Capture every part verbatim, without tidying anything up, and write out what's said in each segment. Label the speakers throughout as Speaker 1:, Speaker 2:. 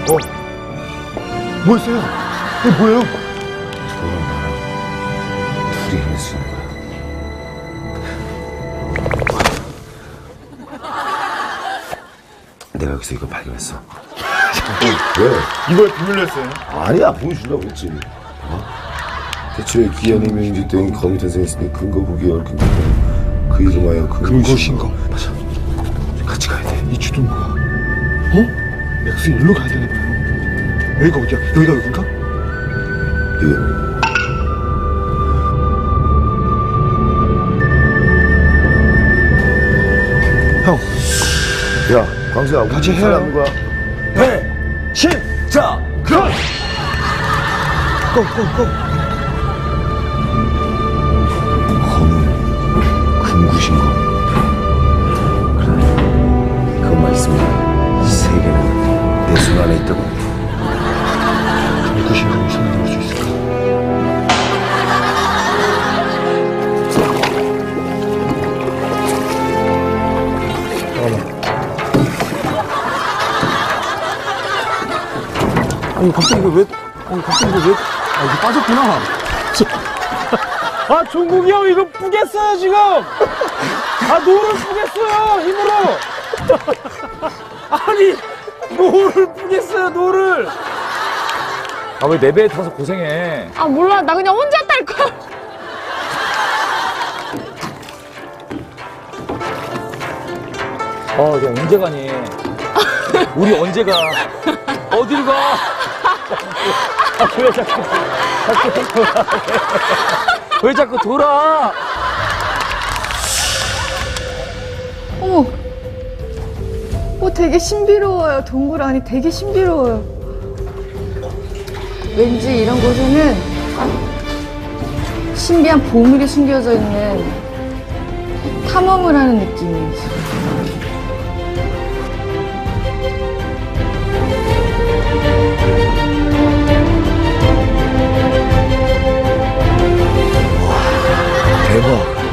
Speaker 1: 어? 뭐였어요? 이게 뭐예요?
Speaker 2: 저랑 나랑 둘이 해낼 수 있는 거야. 내가 여기서 이걸 발견했어. 왜?
Speaker 1: 이걸 비밀로 했어요?
Speaker 2: 아니야, 보여주려고 했지. 어? 대체 기한이 명인지된 검이 탄생했으니 근거 보기 어렵긴 한데 그 이름하여
Speaker 1: 근거 신거.
Speaker 2: 맞아. 같이 가야 돼.
Speaker 1: 이 주둔구가 어? 넥스 일로 가야 되나 봐요. 여기가 어디야? 여기가 여긴가?
Speaker 2: 예.
Speaker 1: 형.
Speaker 2: 야, 광수야,
Speaker 1: 같이
Speaker 2: 우리
Speaker 1: 해요.
Speaker 2: 살아남는 거야.
Speaker 1: 해! 신!
Speaker 2: 자,
Speaker 1: 그! 고! 고! 고!
Speaker 2: 검은 금구신 거. 그래, 그것만 있으면 이 세계는 내 손 안에 있다고.
Speaker 1: 금구신 거를 손들을 수 있을까? 잠깐만. 아니 갑자기 이거 왜? 아니 갑자기 이거 왜? 아 이거 빠졌구나. 아 종국이 형 이거 뿌겠어요 지금. 아 노를 뿌겠어요 힘으로. 아니 노를 뿌겠어요 노를. 아 왜 내 배에 타서 고생해?
Speaker 3: 아 몰라 나 그냥 혼자 탈 거야.
Speaker 4: 아, 야, 언제 가니? 우리 언제 가? 어딜 가? 아, 왜 자꾸, 자꾸 돌아? 왜 자꾸 돌아?
Speaker 3: 어머. 어 되게 신비로워요. 동굴 안이 되게 신비로워요. 왠지 이런 곳에는 신비한 보물이 숨겨져 있는 탐험을 하는 느낌이지.
Speaker 2: 대박.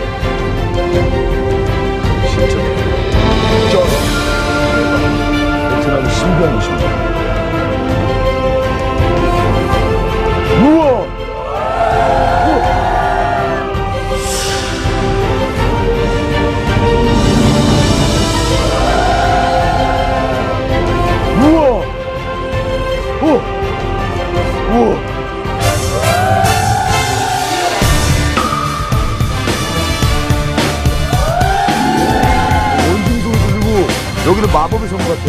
Speaker 2: 진짜 쩔어. 베트남 신비한 곳입니다. 우와! 우와! 오! 우와! 여기는 마법의 성 같아.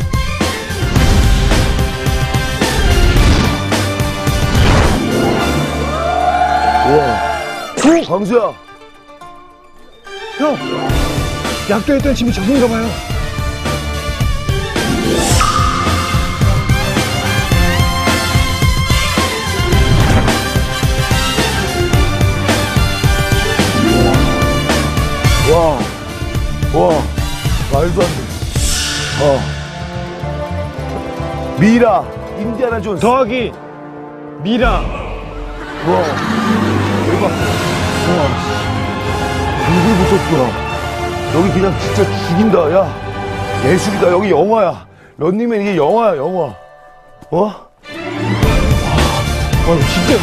Speaker 2: 우와. 오, 광수야.
Speaker 1: 형. 약도했던 짐이 저긴가 봐요.
Speaker 2: 와. 와. 말도 안 돼. 어. 미라, 인디아나 존스.
Speaker 1: 더하기 미라.
Speaker 2: 와. 대박. 와. 얼굴 붙었어. 여기 그냥 진짜 죽인다. 야. 예술이다. 여기 영화야. 런닝맨 이게 영화야, 영화. 어?
Speaker 1: 와, 이거 진짜.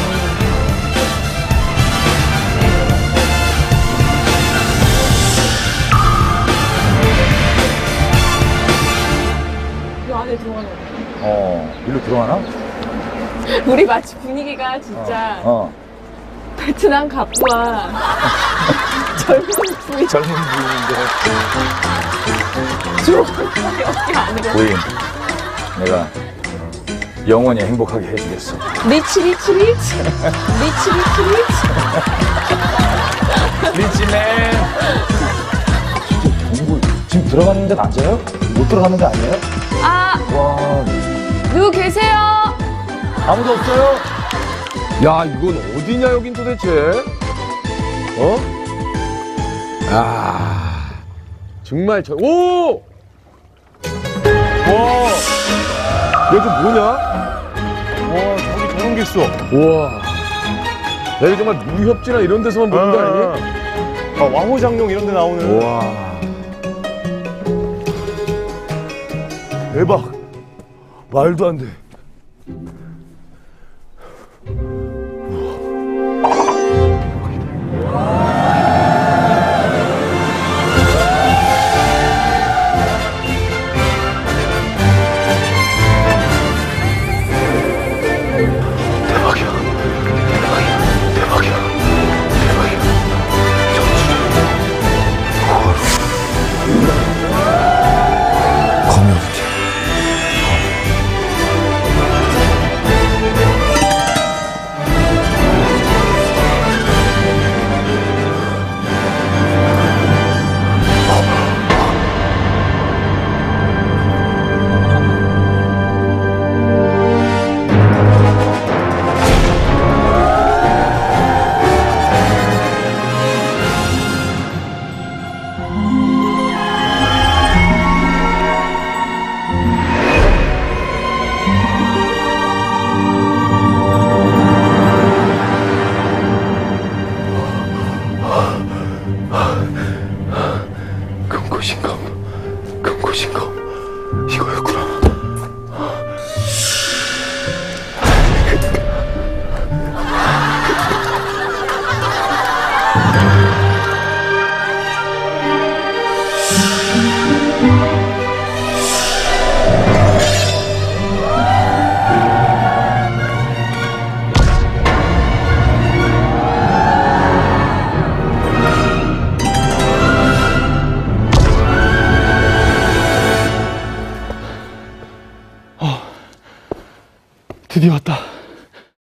Speaker 3: 그 안에 들어가는
Speaker 4: 어, 일로 들어가나?
Speaker 3: 우리 마치 분위기가 진짜
Speaker 4: 어.
Speaker 3: 베트남 갑과 젊은 부인
Speaker 4: 젊은 부인인데.
Speaker 3: 여기 안에
Speaker 4: 부인, 내가 영원히 행복하게 해주겠어.
Speaker 3: 리치 리치 리치 리치 리치 리치
Speaker 4: 리치맨. 동굴, 지금 들어가는 데 맞아요? 못 들어가는 데 아니에요?
Speaker 3: 아
Speaker 4: 와,
Speaker 3: 누구 계세요?
Speaker 4: 아무도 없어요?
Speaker 2: 야, 이건 어디냐, 여긴 도대체? 어? 아. 정말 저, 오! 와. 여기 뭐냐?
Speaker 1: 와, 저기 저런 게 있어.
Speaker 2: 우와. 여기 정말 무협지나 이런 데서만 보는 거 아니야?
Speaker 1: 아, 왕호장룡 이런 데 나오는.
Speaker 2: 우와. 대박. 말도 안 돼. 대박이야. 대박이야. 대박이야. 대박이야. 정수리. 커뮤니티. 금고신검, 금고신검, 이거였구나. 드디어 왔다.